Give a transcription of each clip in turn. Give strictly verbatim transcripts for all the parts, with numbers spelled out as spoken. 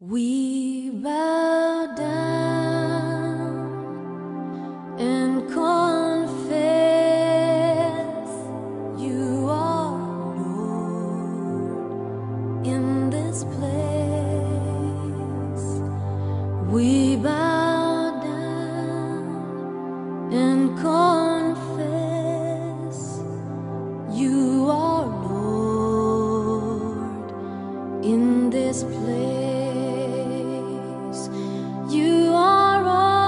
We bow down and confess you are Lord in this place. We bow down and confess you are Lord in this place. You are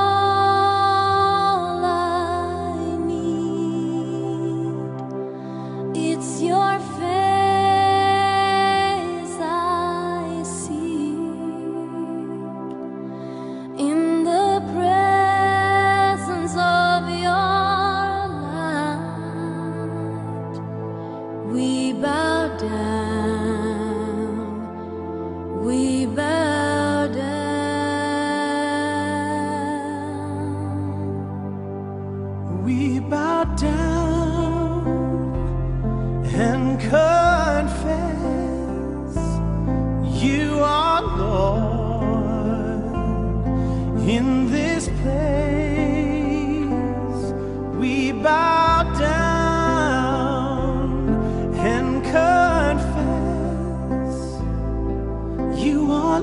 all I need. It's your face I seek. In the presence of your light, we bow down. We bow down. We bow down and confess you are Lord in this place. We bow down and confess you are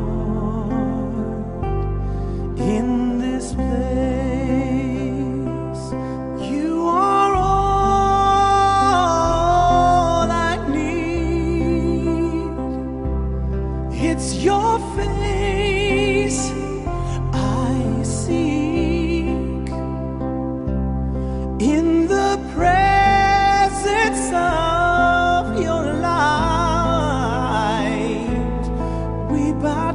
Lord in this place. You are all I need. It's your face I seek. In the presence of your light, we bow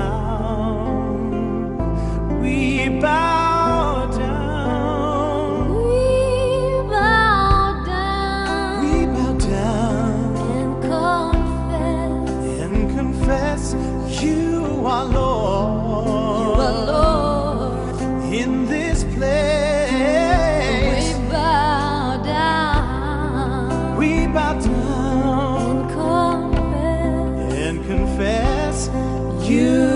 down. We bow down. We bow down. We bow down and confess and confess you are Lord. you are Lord. In this We place. bow down We bow down and confess and confess you